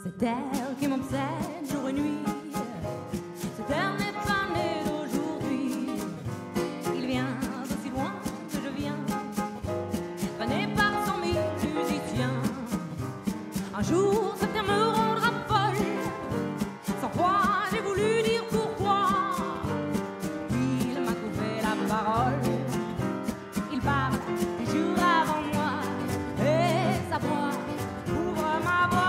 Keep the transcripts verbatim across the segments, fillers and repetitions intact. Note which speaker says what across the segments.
Speaker 1: Cette terre qui m'obsède jour et nuit, cette terre n'est pas née d'aujourd'hui. Il vient d'aussi loin que je viens, traîné par cent mille musiciens. Un jour cette terre me rendra folle, sans foi j'ai voulu dire pourquoi. Il m'a coupé la parole, il parle des jours avant moi, et sa voix ouvre ma voix.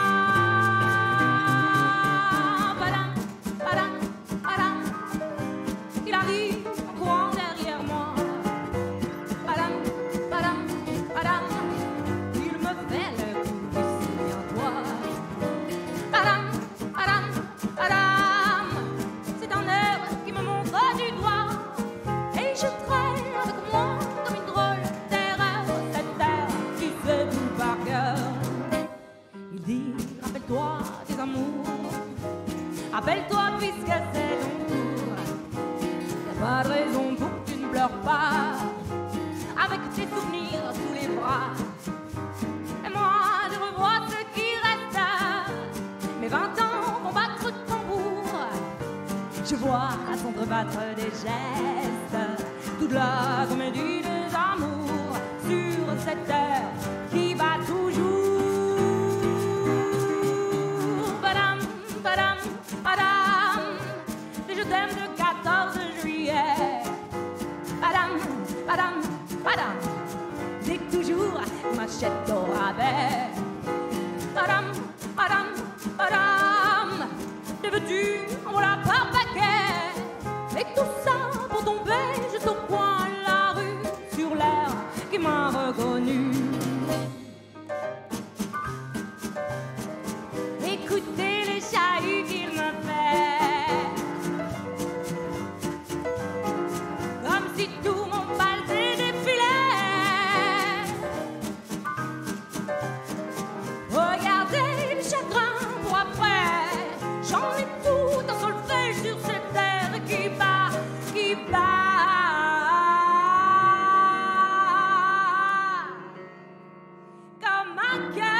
Speaker 1: Il arrive en courant derrière moi. Padam, padam, padam. Il me fait le coup du souviens-toi. Padam, padam, padam. C'est un air qui me montre du doigt, et je traîne avec moi comme une drôle d'erreur cette terre qui fait tout par cœur. Il dit, rappelle-toi tes amours, rappelle-toi puisque c'est ton tour. Pas de raison pour que tu ne pleures pas, avec tes souvenirs sous les bras. Et moi je revois ce qui reste, mes vingt ans vont battre tambour. Je vois s'entrebattre des gestes, toute la comédie des amours sur cette terre qui bat toujours. Padam, padam, padam, et je t'aime de quatorze juillet. Padam, padam, padam, j'ai toujours m'achète au rabais. Padam, padam, padam, te veux-tu, voilà par paquet. Et tout ça pour tomber juste au coin de la rue, sur l'air qui m'a reconnu. Écoutez les chahuts qu'il me fait, comme si tout mon bal défilait. Regardez le chagrin pour après, j'en ai tout un solfège sur cette terre qui bat, qui bat. Comme un cœur